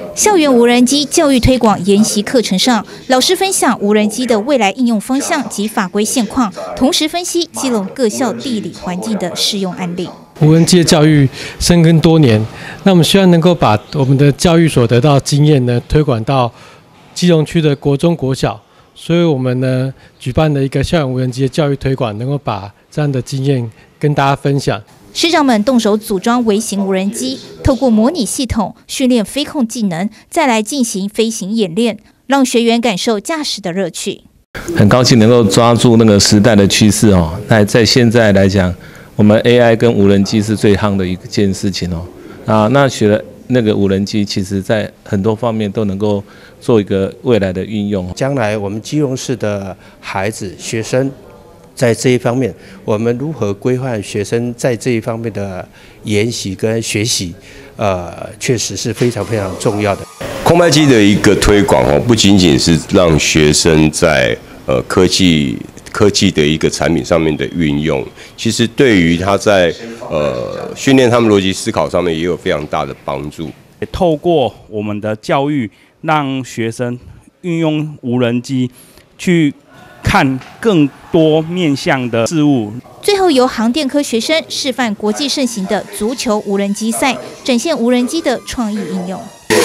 校园无人机教育推广研习课程上，老师分享无人机的未来应用方向及法规现况，同时分析基隆各校地理环境的适用案例。 无人机的教育深耕多年，那我们希望能够把我们的教育所得到经验呢，推广到基隆区的国中、国小。所以我们呢举办了一个校园无人机的教育推广，能够把这样的经验跟大家分享。 师长们动手组装微型无人机，透过模拟系统训练飞控技能，再来进行飞行演练，让学员感受驾驶的乐趣。 很高兴能够抓住那个时代的趋势哦。那在现在来讲，我们 AI 跟无人机是最夯的一件事情哦。那学了那个无人机，其实在很多方面都能够做一个未来的运用。 将来我们基隆市的孩子、学生，在这一方面，我们如何规范学生在这一方面的研习跟学习，确实是非常非常重要的。 空拍机的一个推广哦，不仅仅是让学生在科技的一个产品上面的运用，其实对于他在训练他们逻辑思考上面也有非常大的帮助。 透过我们的教育，让学生运用无人机去看更多面向的事物。 最后由航电科学生示范国际盛行的足球无人机赛，展现无人机的创意应用。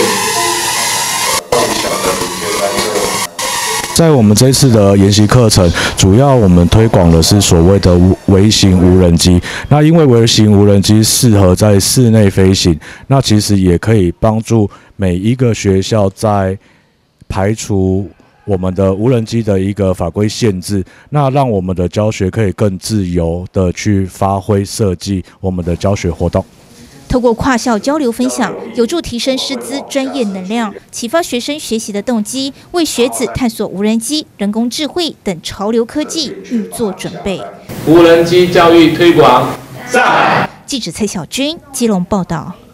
在我们这次的研习课程，主要我们推广的是所谓的微型无人机。那因为微型无人机适合在室内飞行，那其实也可以帮助每一个学校在排除我们的无人机的一个法规限制，那让我们的教学可以更自由的去发挥设计我们的教学活动。 透过跨校交流分享，有助提升师资专业能量，启发学生学习的动机，为学子探索无人机、人工智慧等潮流科技预做准备。 无人机教育推广，在。 记者蔡小军，基隆报道。